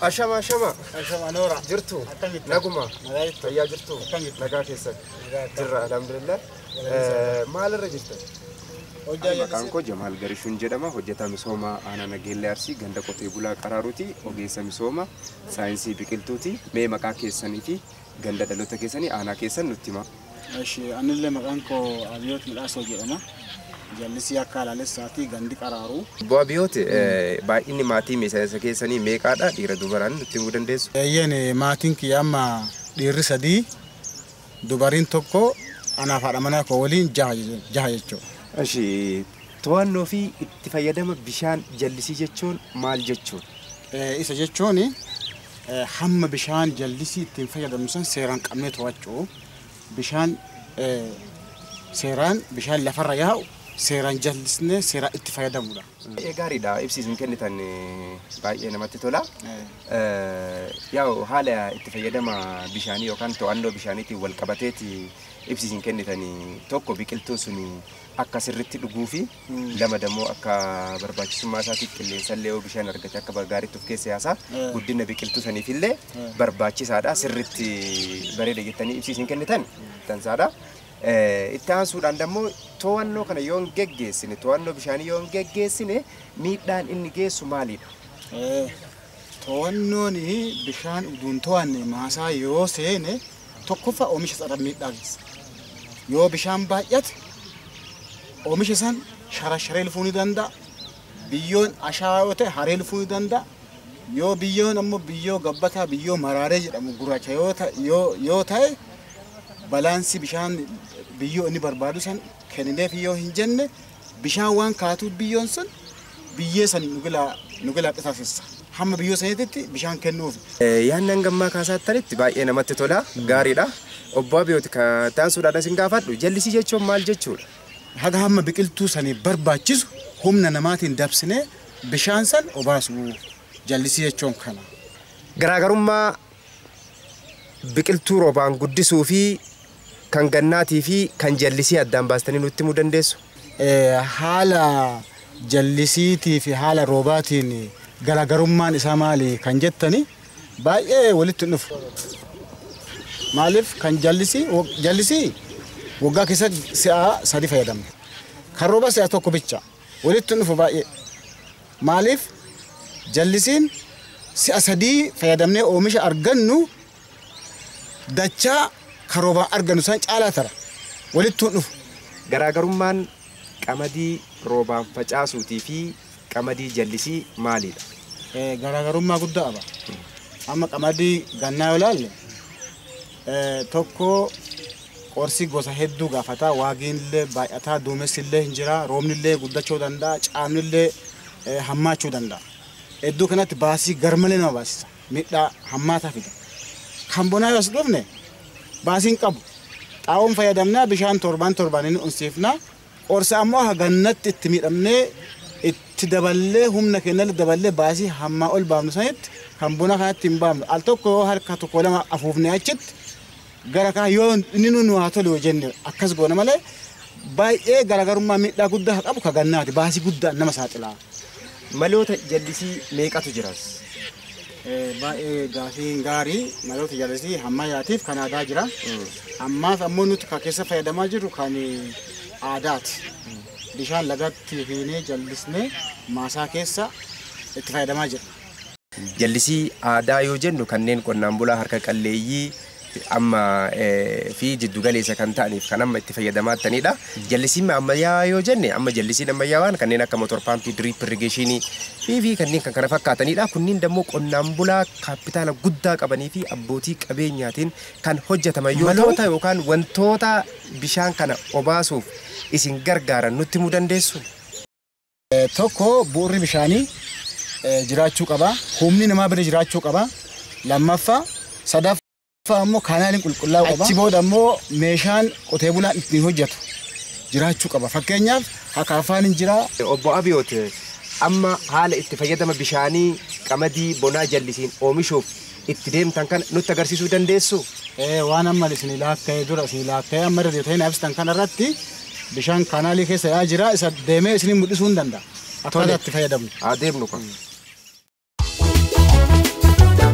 Ashama Nora. jirtu naguma fayyaa jirtu nagaa keessan jirra alhamdulillah maalirra jirtan maqaan koo Jamaal Garishuun jedhama hojjetaa misooma aanaa Nageellee Arsii ganda qotee bulaa Qaraaruuti ogeessa misooma saayinsii biqiltuuti mee maqaa keessanii fi ganda dhaloota keessanii aanaa keessan nutti hima. Eshi anillee maqaan koo Abiyoot Midhaasoo jedhama. Jallisii akka alaalessaati gandi Qaraaru. Obbo Abiyoot baay'inni maatii miseensa keessanii meeqaadha dhiira dubaraan nutti himuu dandeessu? Eeyyeen maatiin kiyya amma dhiirri 3 dubariin tokko anaaf haadha manaa koo waliin 6 jechuudha. Eshi to'annoo fi itti fayyadama bishaan jallisii jechuun maal jechuudha? Isa jechuun hamma bishaan jallisii ittiin fayyadamnu san seeraan qabnee to'achuu bishaan seeraan bishaan lafarra yaa'u seeraan jallisnee seera itti fayyadamudha. Gaariidha ibsiisuun kennitan baay'ee namatti tola. Yaa'u haala itti fayyadama bishaanii yookaan to'annoo bishaaniitiin wal qabateeti ibsiisuun kennitan tokko biqiltuun sun akka sirriitti dhuguu fi lama dammoo akka barbaachisummaa isaatiif qilleensallee yoo bishaan argate akka gaariitti of keessa yaasaa guddina biqiltuu saniifillee barbaachisaadha sirriitti bareeda jettanii ibsiisuun kennitan tansaadha. Itti aansuudhaan dammoo to'annoo kana yoo hin geggeessine to'annoo bishaanii yoo hin geggeessine miidhaan inni geessu maalidha? To'annoon bishaan uduun to'anne maasaa yoo seene tokkoffaa oomisha sana miidhaa geessa. Yoo bishaan baay'ate oomisha san sharasharee lufuu ni danda'a. Biyyoon ashaawaa yoo ta'e haree lufuu ni danda'a. Yoo biyyoon ammoo biyyoo gabbataa biyyoo maraaree jedhamu gurraacha yoo ta'e balaansii bishaan biyyoo inni barbaadu san kennineef yoo hin jenne bishaan waan kaatuuf biyyoon sun biyyee san nu gilaa qixaasessa. Hamma biyyoo saniitti bishaan kennuuf. Yaannan gammaa kaasattanitti baay'ee namatti tola gaariidha. Obbo Abiyoot taansuudhaan isin gaafadhu jallisii jechuun maal jechuudha? Haga hamma biqiltuu sanii barbaachisu humna namaatiin dabsinee bishaan san obaasu jallisii jechuun kana. Garaagarummaa biqiltuu roobaan guddisuu fi kan gannaatii fi kan jallisii addaan baastanii nutti himuu dandeessu? Haala jallisiitii fi haala roobaatiin garaagarummaan isaa maali kan jettani baay'ee walitti dhufu. Maaliif kan jallisii waggaa keessa si'a 3 fayyadamna. Kan roobaa si'a 1 bicha walitti dhufu baay'ee. Maaliif jallisiin si'a 3 fayyadamnee oomisha argannu dachaa kan roobaan argannu san caalaa tara walitti dhufu. Garaagarummaan qamadii roobaan facaasuutii fi qamadii jallisii maalidha? Garaagarummaa guddaa qaba. Amma qamadii gannaa yoo ilaalle tokko qorsi gosa hedduu gaafata waagiinillee baay'ataa duumessillee hin jira roobnillee guddachuu danda'a caamnillee hammaachuu danda'a. Hedduu kanatti baasii garmalee nama baasisa miidhaa hammaataa fida. Kan bonaa yoo as dhufne baasiin qabu xaa'oon fayyadamnaa bishaan torbaan inni unsiifnaa qorsa ammoo hagannatti itti miidhamnee itti daballee humna keenya daballee baasii hammaa ol baafnu sanitti kan bona kanatti hin baafnu al tokko yoo harka tokko lama afuufnee achitti gara kaa yoo inni nu haa tolu yoo jenne akkas goona malee baay'ee garaagarummaa miidhaa guddaa qabu ka gannaati baasii guddaa nama saaxilaa. Maloota jallisii meeqatu jiras? Baay'ee gaafiin gaarii maloota jallisii ammayyaatiif kan aadaa jira. Ammaaf ammoo nuti kan keessa fayyadamaa jirru kan aadaati. Bishaan lagatti hiinee jallisnee maasaa keessa itti fayyadamaa jirra. Jallisii aadaa yoo jennu kanneen qonnaan bulaa harka qalleeyyii amma fi jiddu galeessa kan ta'aniif kan amma itti fayyadamaatanidha. Jallisiin ammayyaa yoo jenne amma jallisiin ammayyaawaan kanneen akka motor paampii drip irrigeeshinii fi kanneen kan kana fakkaatanidha. Kunniin dammoo qonnaan bulaa kaapitaala guddaa qabanii fi abbootii qabeenyaatiin kan hojjetaman yoo ta'u yookaan wantoota bishaan kana obaasuuf isin gargaaran nutti himuu dandeessu? Tokko bu'uurri bishaanii jiraachuu qaba. Humni namaa bira jiraachuu qaba. Lammaffaa sadaffaa ammoo kaanaaliin qulqullaa'uu qaba. Achi booda ammoo meeshaan qotee bulaan ittiin hojjetu jiraachuu qaba. Fakkeenyaaf hakaafaan hin jira. Obbo Abiyoot amma haala itti fayyadama bishaanii qamadii bonaa jallisiin oomishuuf itti deemtan kan nutti agarsiisuu dandeessu? Waan amma isin laakka'ee dura isin laakka'ee amma irra deetanii absitan kanarratti bishaan kaanaalii keessa yaa jira isa deemee isin mul'isuu hin danda'a. Akkaataa itti fayyadamnu. Deemnu kun.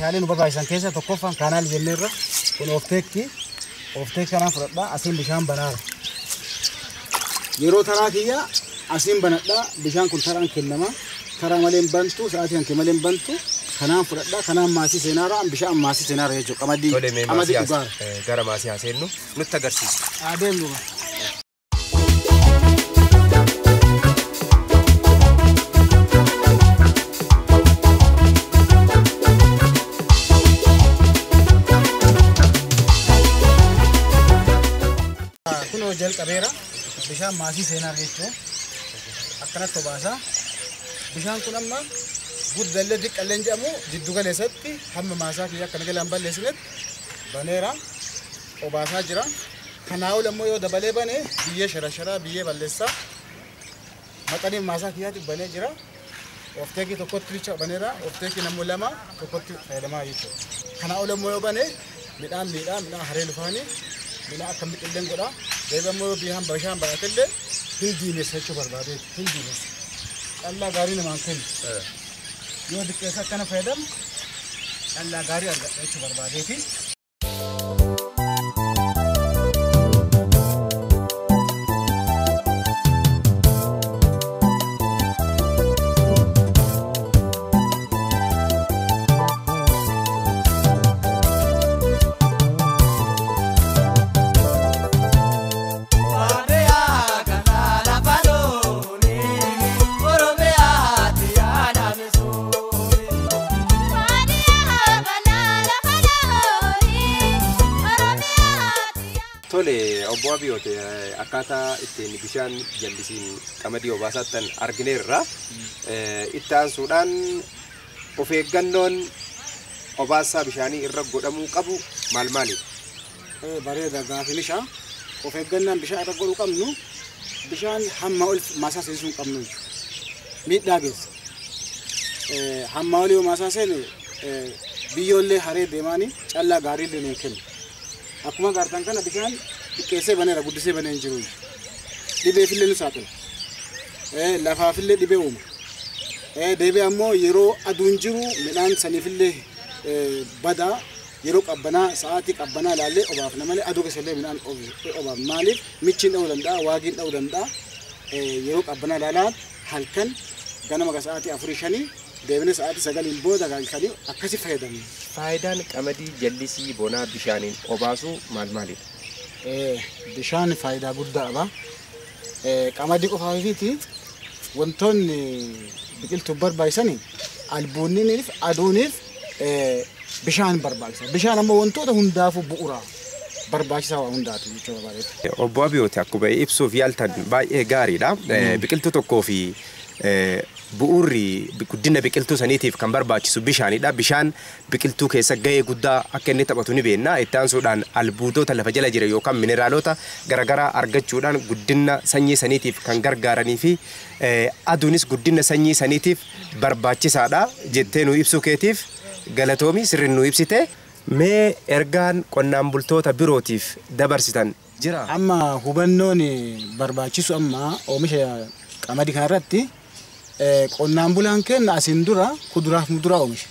meeshaalee nu barbaachisan keessa tokkoffaan kaanaal jenneerra kun ofteekki kanaan fudhadhaa asiin bishaan banaara. Yeroo taraa kiyya asiin banadhaa bishaan kun taraan kennama. Taraa malee hin bantu sa'aatii hanke malee hin bantu. Kanaan fudhadhaa kanaan maasii seenaara bishaan maasii seenaara jechuudha. Qamadii dhugaara. Gara maasii haa seennu nutti agarsiisa. Adeemnu. Kunoo jalqabeera bishaan maasii seenaara jechuudha. Akkanatti obaasa. Bishaan kun amma guddallee xiqqalleen jedhamu jiddu galeessatti hamma maasaa kiyya akkana galaan balleessinetti baneera obaasaa jira. Kanaa ol ammoo yoo dabalee bane biyyee shara biyyee balleessaa maqanii maasaa kiyyaatti banee jira. Ofteekii tokkotti licha baneera ofteekii nammoo lama tokkotti fayyadamaa jechuudha. Kanaa ol ammoo yoo bane midhaan haree lufaanii midhaan akka biqilleen godha. Deebi ammoo bishaan baay'atellee hin diinessa jechuu barbaadeeti hin diinessa. Callaa gaarii namaan kennu. Yoo xiqqeessa akkana fayyadamu callaa gaarii argadha jechuu barbaadeeti. Tole obbo Abiyoote akkaataa ittiin bishaan jallisiin qamadii obaasaattan argineerra itti aansuudhaan of eeggannoon obaasaa bishaanii irra godhamuu qabu maali? Bareeda gaafinisha of eeggannaan bishaan irra godhuu qabnu bishaan hamma ol maasaa seensuu hin qabnu miidhaa geessa. Hamma olii maasaa seene biyyoollee haree deemaanii callaa gaariillee nuu kennu. Akkuma agartan kana bishaan xiqqeessee baneera guddisee banee hin jiru. Dhibeefillee nu saaxila. Lafaafillee dhibee uuma. Deebi'ee ammoo yeroo aduun jiru midhaan saniifillee badaa yeroo qabbanaa sa'aatii qabbanaa ilaallee obaafna malee aduu keessallee midhaan obaafna. Maaliif michiin dha'uu danda'a waagiin dha'uu danda'a. Yeroo qabbanaa ilaalaa halkan ganama sa'aatii 4-5 deebine sa'aatii 9 booda galchanii akkasi fayyadamna. Faayidaan qamadii jallisii bonaa bishaaniin obaasuu maalidha? Bishaan faayidaa guddaa qaba. Qamadii qofaafiiti wantoonni biqiltuu barbaachisan albuunniif aduuniif bishaan barbaachisa. Bishaan ammoo wantoota hundaafuu bu'uura barbaachisaa waan hundaati jechuudha baay'ee. Obbo Abiyoote akkuma ibsuuf yaaltan baay'ee gaariidha. Biqiltuu tokkoo fi bu'uurri guddina biqiltuu saniitiif kan barbaachisu bishaanidha. Bishaan biqiltuu keessa gahee guddaa akka inni taphatu ni beekna. Itti aansuudhaan albuudota lafa jala jiran yookaan mineraalota garaagaraa argachuudhaan guddina sanyii saniitiif kan gargaaranii fi aduunis guddina sanyii saniitiif barbaachisaadha jettee nu ibsuu keetiif galatoomi sirriin nu ibsite. Mee ergaan qonnaan bultoota birootiif dabarsitan jira? Amma hubannoon barbaachisu amma oomisha qamadii kanarratti qonnaan bulaan kenna asiin dura kuduraaf muduraa oomisha.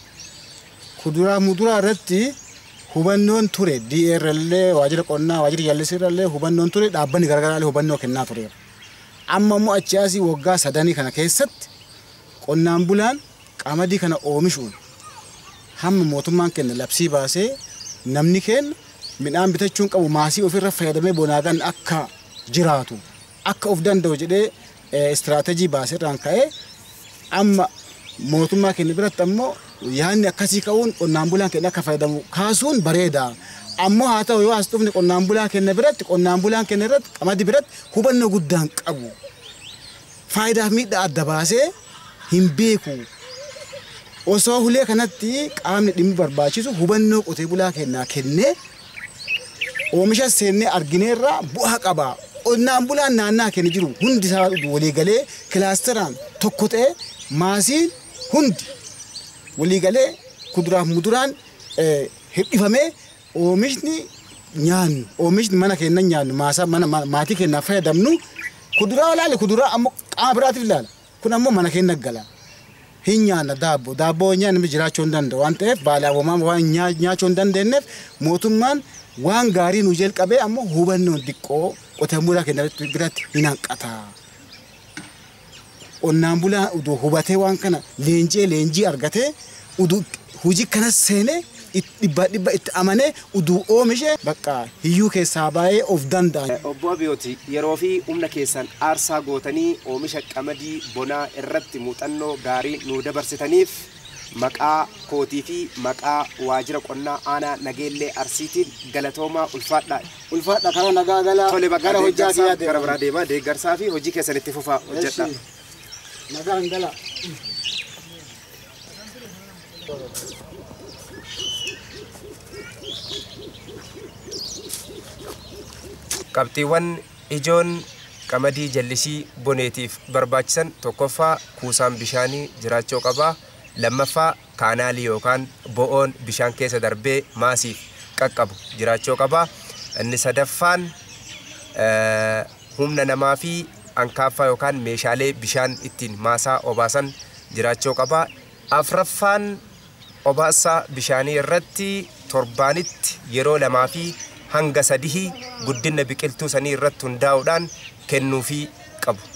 Kuduraaf muduraa irratti hubannoon ture DRLlee waajjira qonnaa waajjira jallisiirrallee hubannoon ture dhaabbanni garaagaraallee hubannoo kennaa tureera. Amma immoo achi asii waggaa 3 kana keessatti qonnaan bulaan qamadii kana oomishuun hamma mootummaan kenna labsii baasee namni kenna midhaan bitachuun qabu maasii ofirra fayyadamee bonaagan akka jiraatu akka of danda'u jedhee istiraatejii baaseerraan ka'ee amma mootummaa kenna biratti ammoo yaanni akkasii ka'uun qonnaan bulaan kenna akka fayyadamu kaasuun bareeda. Ammoo haa ta'u yoo as dhufne qonnaan bulaan kenna irratti qamadii biratti hubannoo guddaan qabu. Faayidaaf miidhaa adda baasee hin beeku. Osoo hulee kanatti qaamni dhimmi barbaachisu hubannoo qotee bulaa kennaa kennee oomisha seennee argineerra bu'aa qaba. Qonnaan bulaan naannaa kenna jiru hundi isaa walii galee kilaasteraan tokko ta'ee maasiin hundi walii galee kuduraaf muduraan hir'ifamee oomishni nyaannu oomishni mana keenya nyaannu maatii keenyaaf fayyadamnu kuduraa ilaale kuduraa ammoo qaama biraatiif ilaala kun ammoo mana keenya gala hinyaanna daabboo nyaanni jiraachuu hin danda'u waan ta'eef baalaawwamaan waan nyaachuu hin dandeenyeef mootummaan waan gaarii nu jalqabee ammoo hubannoon xiqqoo qotee bulaa keenya biratti hin hanqata. Qonnaan bulaa uduu hubatee waan kana leenjii argatee uduu hojii kana seenee dhibba itti amanee uduu oomishe bakka hiyyuu keessaa baay'ee of danda'a. Obbo Abiyooti yeroo fi humna keessan aarsaa gootanii oomisha qamadii bonaa irratti muuxannoo gaarii nu dabarsitaniif maqaa kootii fi maqaa waajjira qonnaa aanaa Nageellee Arsiitiin galatoomaa ulfaadhaa. Ulfaadhaa karaa nagaa galaa. Tole bakka deeggarsaa gara biraa deemaa deeggarsaa fi hojii keessan itti fufaa hojjedhaa. Nagaan galaa. Qabxiiwwan ijoon qamadii jallisii boneetiif barbaachisan tokkoffaa kuusaan bishaanii jiraachuu qaba. Lammaffaa kaanaalii yookaan bo'oon bishaan keessa darbee maasiif qaqqabu jiraachuu qaba. Inni sadaffaan humna namaa fi ankaaffaa yookaan meeshaalee bishaan ittiin maasaa obaasan jiraachuu qaba. Afraffaan obaasa bishaanii irratti torbaanitti yeroo lamaa fi hanga 3 guddina biqiltuu sanii irratti hundaa'uudhaan kennuufii qabu.